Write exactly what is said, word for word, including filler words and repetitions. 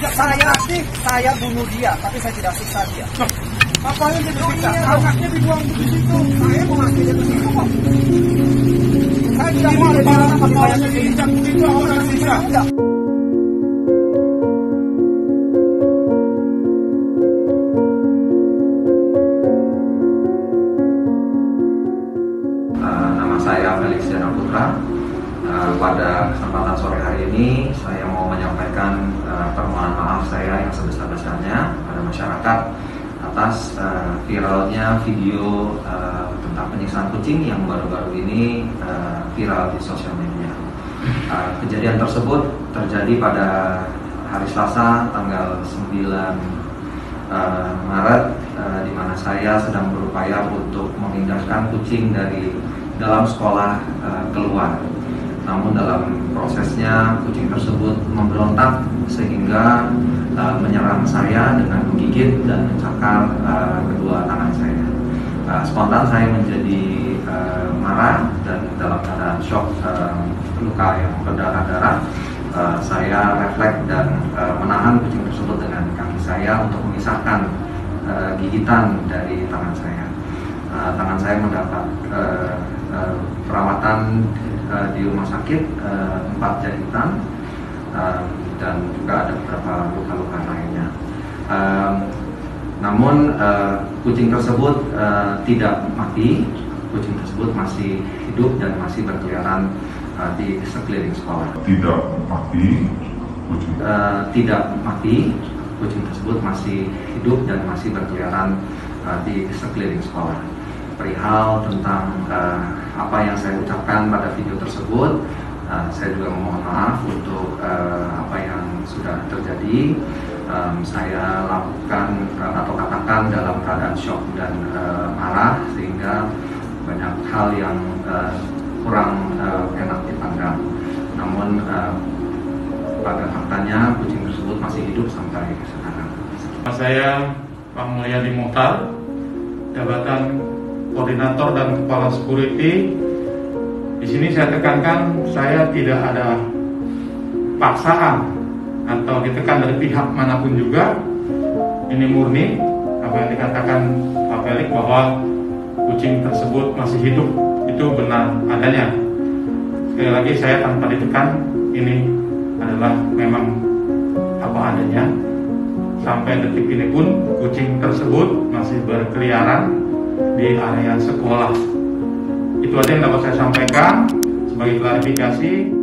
Saya sih, saya bunuh dia, tapi saya tidak siksa dia. Apa yang disiksa? Anaknya dibuang di situ. Saya mau ngasih dia ke situ kok. Saya tidak mau ada barang apa yang diinjak begitu orang siksa. Nama saya Felix Jana Putra. Uh, pada kesempatan sore hari ini saya mau menyampaikan uh, permohonan maaf saya yang sebesar-besarnya pada masyarakat atas uh, viralnya video uh, tentang penyiksaan kucing yang baru-baru ini uh, viral di sosial media. Uh, kejadian tersebut terjadi pada hari Selasa tanggal sembilan uh, Maret uh, di mana saya sedang berupaya untuk memindahkan kucing dari dalam sekolah uh, keluar. Namun dalam prosesnya kucing tersebut memberontak sehingga uh, menyerang saya dengan menggigit dan mencakar uh, kedua tangan saya. Uh, spontan saya menjadi uh, marah dan dalam keadaan shock, uh, luka yang berdarah-darah. Uh, saya refleks dan uh, menahan kucing tersebut dengan kaki saya untuk memisahkan uh, gigitan dari tangan saya. Uh, tangan saya mendapat uh, uh, perawatan uh, di rumah sakit, uh, empat jahitan, uh, dan juga ada beberapa luka-luka lainnya. Uh, namun uh, kucing tersebut uh, tidak mati, kucing tersebut masih hidup dan masih berkeliaran uh, di sekeliling sekolah. Tidak mati, kucing. Uh, tidak mati, kucing tersebut masih hidup dan masih berkeliaran uh, di sekeliling sekolah. Perihal tentang uh, apa yang saya ucapkan pada video tersebut, uh, saya juga memohon maaf untuk uh, apa yang sudah terjadi. Um, saya lakukan uh, atau katakan dalam keadaan shock dan uh, marah sehingga banyak hal yang uh, kurang uh, enak dipandang. Namun uh, pada faktanya kucing tersebut masih hidup sampai sekarang. Saya Pak Mulyadi Muhtar, jabatan koordinator dan kepala security. Di sini saya tekankan, saya tidak ada paksaan atau ditekan dari pihak manapun juga. Ini murni apa yang dikatakan Pak Felix bahwa kucing tersebut masih hidup, itu benar adanya. Sekali lagi saya tanpa ditekan, ini adalah memang apa adanya. Sampai detik ini pun kucing tersebut masih berkeliaran di area sekolah. Itu aja yang dapat saya sampaikan sebagai klarifikasi.